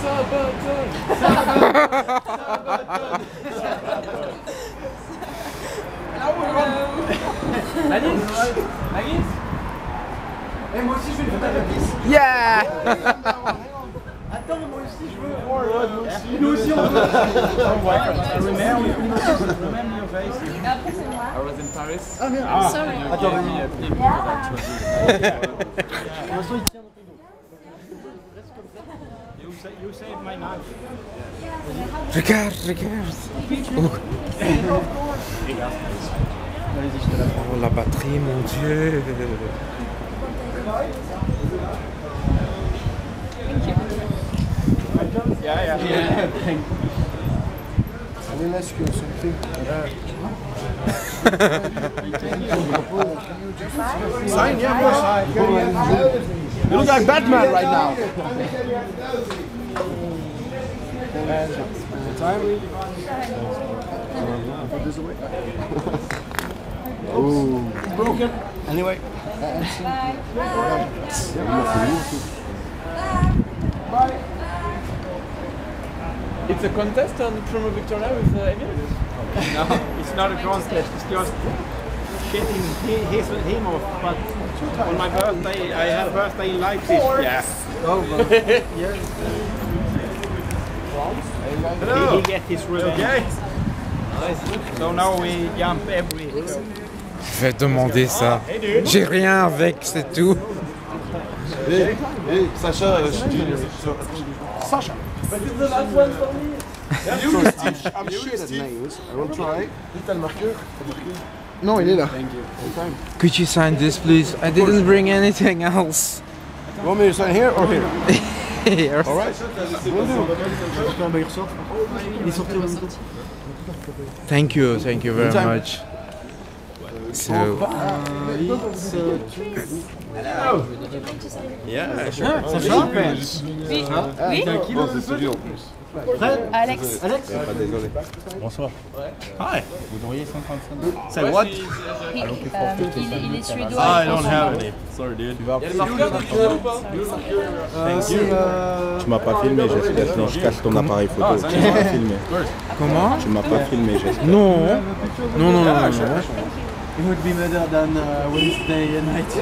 Agnès. Et moi aussi je vais le faire à la piste. Yeah. Attends, moi aussi je veux. Nous aussi on veut. Remember your face. Après c'est moi. I was in Paris. Ah merde. Sorry. Attends, vas-y. You saved my knife. Regarde, regarde. Oh, la batterie, mon Dieu. Yeah. Allez là, ce que c'est fait. Sign, yeah, of course. You look like Batman right now. Time. Oh, it's broken. Anyway. Bye. It's a contest on Promo Victoria with Emil? No, it's not a contest. It's just getting him off. But on my birthday, I had a birthday in Leipzig. Yeah. Oh, yeah. He get his revenge. Okay. So now we jump every. Je vais demander ça. J'ai rien avec, c'est tout. Hey, Sacha, Sacha. But it's the last one for me. I'm shit at names. I will try. T'as le marqueur? Non, il est là. Thank you. Could you sign this, please? I didn't bring anything else. You want me to sign here or here? Here. All right. Thank you very Anytime. much. So, Yeah, sure. Oui. Bon, c'est celui en plus. Alex. Bonsoir. Hi. Vous devriez 55. Say what? Il est suédois. I don't have any. Sorry, dude. Il y a le marqueur du tunnel ou pas? Tu m'as pas filmé, Jessica. Non, je cache ton appareil photo. Tu m'as pas filmé. comment? Tu m'as pas filmé, Jessica. Non. Non. It would be better than Wednesday night.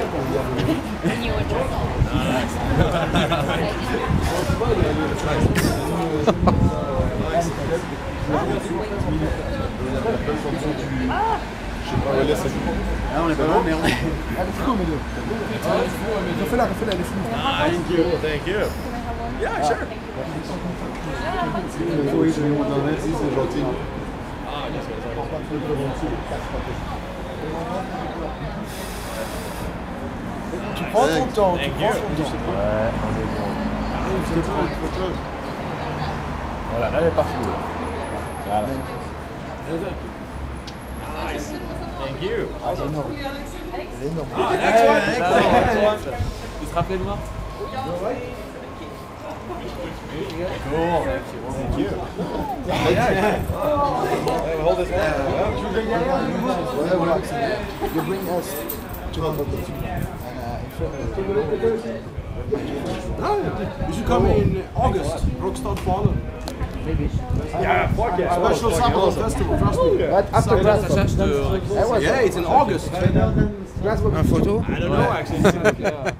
Ah, on est pas loin, mais on est. Elle est fou, mais deux. Refais-la, elle est fou. Thank you. Yeah, sure. Oui, je vais monter un verre, c'est gentil. Tu prends ton temps, tu prends ton temps. Voilà, là, elle est partie. Voilà. Thank you. Elle est énorme. Tu te rappelles de moi? Cool. Thank you. Hold this one. You bring us to the bottom. You should come in August, Rockstar Fallen. Yeah, fuck yeah. Special summer festival, trust me. After Sacha, je te... Yeah, it's in August. Un photo? I don't know actually.